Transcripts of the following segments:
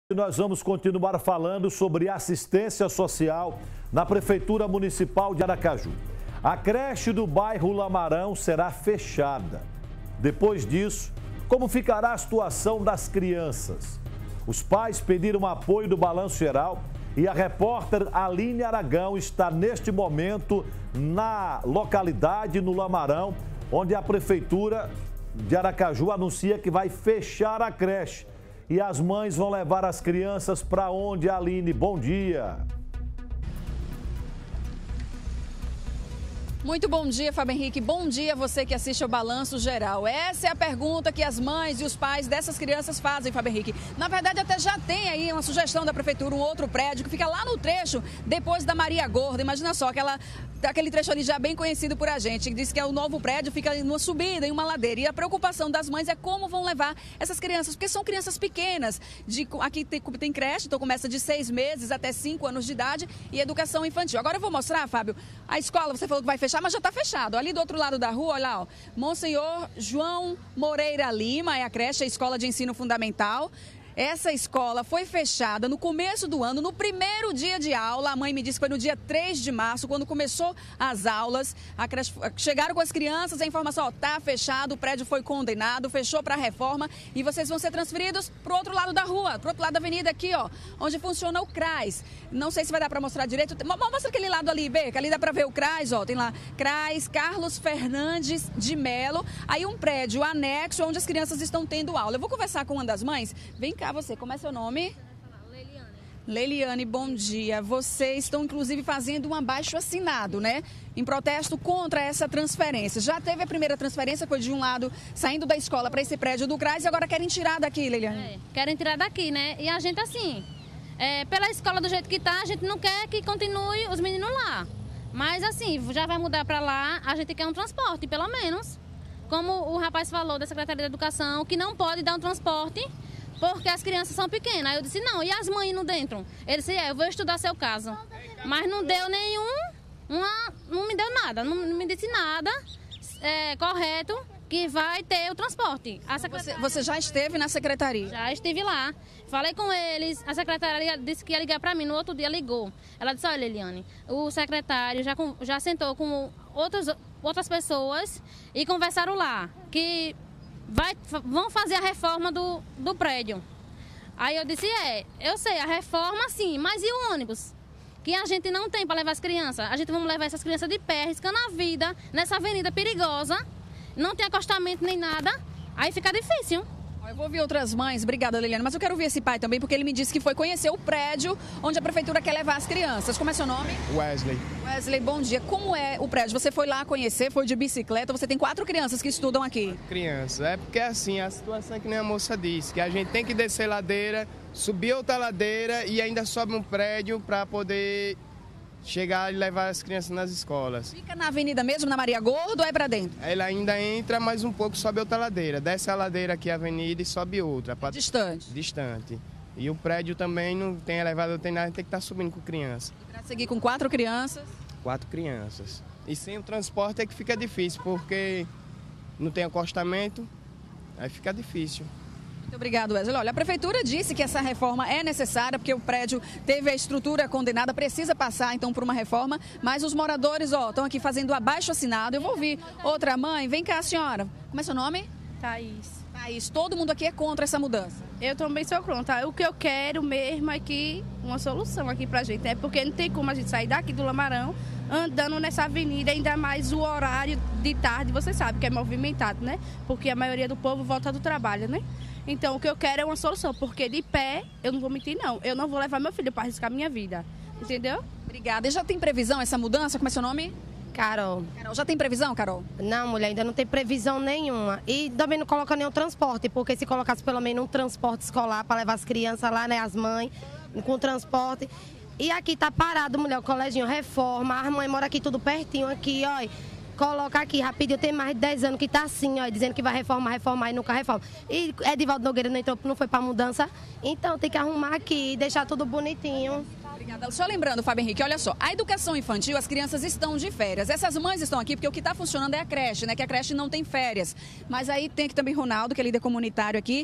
Nós vamos continuar falando sobre assistência social na Prefeitura Municipal de Aracaju. A creche do bairro Lamarão será fechada. Depois disso, como ficará a situação das crianças? Os pais pediram apoio do Balanço Geral e a repórter Aline Aragão está neste momento na localidade, no Lamarão, onde a Prefeitura de Aracaju anuncia que vai fechar a creche. E as mães vão levar as crianças para onde, Aline? Bom dia. Muito bom dia, Fábio Henrique. Bom dia a você que assiste ao Balanço Geral. Essa é a pergunta que as mães e os pais dessas crianças fazem, Fábio Henrique. Na verdade, até já tem aí uma sugestão da Prefeitura, um outro prédio que fica lá no trecho, depois da Maria Gorda. Imagina só, aquele trecho ali já bem conhecido por a gente, que diz que é o novo prédio, fica numa subida, em uma ladeira. E a preocupação das mães é como vão levar essas crianças, porque são crianças pequenas. Aqui tem creche, então começa de 6 meses até 5 anos de idade e educação infantil. Agora eu vou mostrar, Fábio, a escola, você falou que vai fechar, mas já está fechado. Ali do outro lado da rua, olha lá, ó, Monsenhor João Moreira Lima, é a creche, a escola de ensino fundamental. Essa escola foi fechada no começo do ano, no primeiro dia de aula. A mãe me disse que foi no dia 3 de março, quando começou as aulas. A creche, chegaram com as crianças, a informação, ó, tá fechado, o prédio foi condenado, fechou para reforma e vocês vão ser transferidos para o outro lado da rua, para o outro lado da avenida aqui, ó, onde funciona o CRAS. Não sei se vai dar para mostrar direito. Mostra aquele lado ali, Bê, que ali dá para ver o CRAS, ó, tem lá CRAS Carlos Fernandes de Melo. Aí um prédio anexo onde as crianças estão tendo aula. Eu vou conversar com uma das mães. Vem cá, você, como é seu nome? Leliane. Leliane, bom dia. Vocês estão, inclusive, fazendo um abaixo-assinado, né? Em protesto contra essa transferência. Já teve a primeira transferência, foi de um lado, saindo da escola para esse prédio do CRAS, e agora querem tirar daqui, Leliane. Querem tirar daqui, né? E a gente, assim, pela escola do jeito que tá, a gente não quer que continue os meninos lá. Mas, assim, já vai mudar para lá, a gente quer um transporte, pelo menos. Como o rapaz falou da Secretaria de Educação, que não pode dar um transporte porque as crianças são pequenas. Aí eu disse, não, e as mães indo dentro? Ele disse, eu vou estudar seu caso. Mas não deu não me deu nada, não me disse nada correto que vai ter o transporte. Você já esteve na secretaria? Já estive lá, falei com eles, a secretária disse que ia ligar para mim, no outro dia ligou. Ela disse, olha, Eliane, o secretário já sentou com outras pessoas e conversaram lá, que vão fazer a reforma do prédio. Aí eu disse, eu sei, a reforma sim, mas e o ônibus? Que a gente não tem para levar as crianças. A gente vai levar essas crianças de pé, arriscando a vida, nessa avenida perigosa, não tem acostamento nem nada, aí fica difícil. Eu vou ouvir outras mães, obrigada, Liliane, mas eu quero ouvir esse pai também, porque ele me disse que foi conhecer o prédio onde a prefeitura quer levar as crianças. Como é seu nome? Wesley. Wesley, bom dia. Como é o prédio? Você foi lá conhecer, foi de bicicleta, você tem 4 crianças que estudam aqui. Crianças, porque assim, a situação é que nem a moça disse, que a gente tem que descer ladeira, subir outra ladeira e ainda sobe um prédio para poder chegar e levar as crianças nas escolas. Fica na avenida mesmo, na Maria Gorda, ou é para dentro? Ela ainda entra mais um pouco, sobe outra ladeira. Desce a ladeira aqui, a avenida, e sobe outra. Distante? Distante. E o prédio também não tem elevador, tem nada, tem que estar subindo com criança. E para seguir com 4 crianças? 4 crianças. E sem o transporte é que fica difícil, porque não tem acostamento, aí fica difícil. Muito obrigado, Wesley. Olha, a prefeitura disse que essa reforma é necessária porque o prédio teve a estrutura condenada, precisa passar então por uma reforma, mas os moradores, estão aqui fazendo abaixo-assinado. Eu vou ouvir outra mãe. Vem cá, senhora. Como é seu nome? Thaís. Thaís, todo mundo aqui é contra essa mudança. Eu também sou contra. O que eu quero mesmo é que uma solução aqui pra gente, né? Porque não tem como a gente sair daqui do Lamarão andando nessa avenida, ainda mais o horário de tarde, você sabe que é movimentado, né? Porque a maioria do povo volta do trabalho, né? Então, o que eu quero é uma solução, porque de pé, eu não vou mentir, não. Eu não vou levar meu filho para arriscar minha vida, entendeu? Obrigada. E já tem previsão essa mudança? Como é seu nome? Carol. Carol, já tem previsão, Carol? Não, mulher, ainda não tem previsão nenhuma. E também não coloca nenhum transporte, porque se colocasse pelo menos um transporte escolar para levar as crianças lá, né, as mães, com transporte. E aqui tá parado, mulher, o coleginho reforma, as mães moram aqui tudo pertinho, aqui, ó. Coloca aqui rapidinho, tem mais de 10 anos que tá assim, ó, dizendo que vai reformar e nunca reforma. E Edivaldo Nogueira não foi pra mudança, então tem que arrumar aqui, deixar tudo bonitinho. Obrigada. Só lembrando, Fábio Henrique, olha só, a educação infantil, as crianças estão de férias. Essas mães estão aqui porque o que está funcionando é a creche, né? Que a creche não tem férias. Mas aí tem aqui também Ronaldo, que é líder comunitário aqui,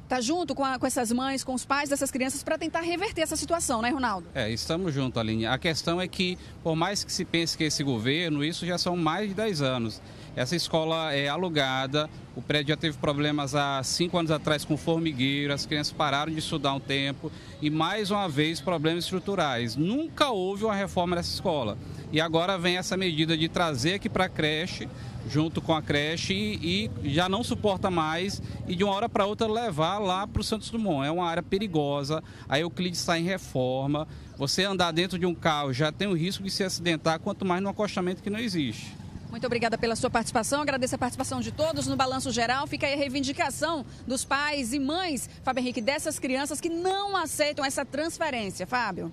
Está junto com essas mães, com os pais dessas crianças para tentar reverter essa situação, né, Ronaldo? Estamos juntos, Aline. A questão é que, por mais que se pense que esse governo, isso já são mais de 10 anos. Essa escola é alugada, o prédio já teve problemas há 5 anos atrás com formigueiro, as crianças pararam de estudar um tempo e, mais uma vez, problemas estruturais. Nunca houve uma reforma dessa escola. E agora vem essa medida de trazer aqui para a creche, junto com a creche, e já não suporta mais e de uma hora para outra levar lá para o Santos Dumont. É uma área perigosa, a Euclides está em reforma, você andar dentro de um carro já tem o risco de se acidentar, quanto mais no acostamento que não existe. Muito obrigada pela sua participação, agradeço a participação de todos no Balanço Geral. Fica aí a reivindicação dos pais e mães, Fábio Henrique, dessas crianças que não aceitam essa transferência. Fábio.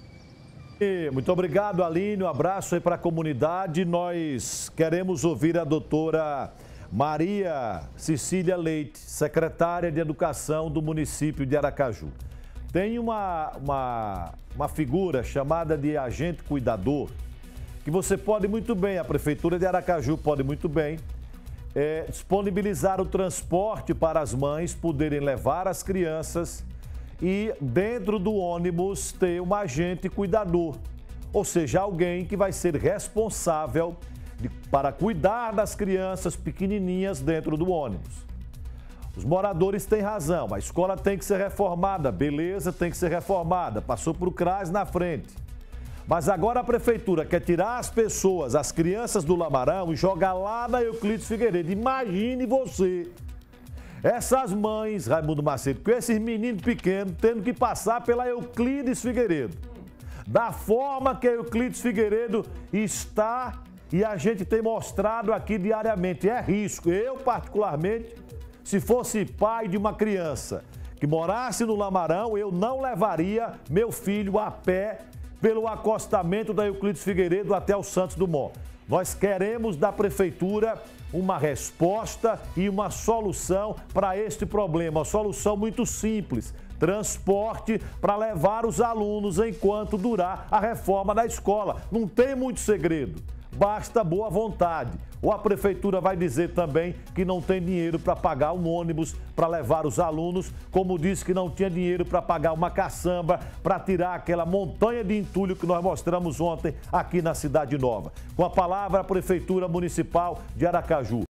Muito obrigado, Aline. Um abraço aí para a comunidade. Nós queremos ouvir a doutora Maria Cecília Leite, secretária de Educação do município de Aracaju. Tem uma figura chamada de agente cuidador, que você pode muito bem, a Prefeitura de Aracaju pode muito bem, disponibilizar o transporte para as mães poderem levar as crianças e dentro do ônibus ter um agente cuidador, ou seja, alguém que vai ser responsável para cuidar das crianças pequenininhas dentro do ônibus. Os moradores têm razão, a escola tem que ser reformada, beleza, tem que ser reformada, passou por CRAS na frente. Mas agora a Prefeitura quer tirar as pessoas, as crianças do Lamarão e jogar lá na Euclides Figueiredo. Imagine você, essas mães, Raimundo Macedo, com esses meninos pequenos tendo que passar pela Euclides Figueiredo. Da forma que a Euclides Figueiredo está e a gente tem mostrado aqui diariamente, é risco. Eu, particularmente, se fosse pai de uma criança que morasse no Lamarão, eu não levaria meu filho a pé pelo acostamento da Euclides Figueiredo até o Santos Dumont. Nós queremos da Prefeitura uma resposta e uma solução para este problema. Uma solução muito simples, transporte para levar os alunos enquanto durar a reforma da escola. Não tem muito segredo, basta boa vontade. Ou a Prefeitura vai dizer também que não tem dinheiro para pagar um ônibus para levar os alunos, como disse que não tinha dinheiro para pagar uma caçamba, para tirar aquela montanha de entulho que nós mostramos ontem aqui na Cidade Nova. Com a palavra, a Prefeitura Municipal de Aracaju.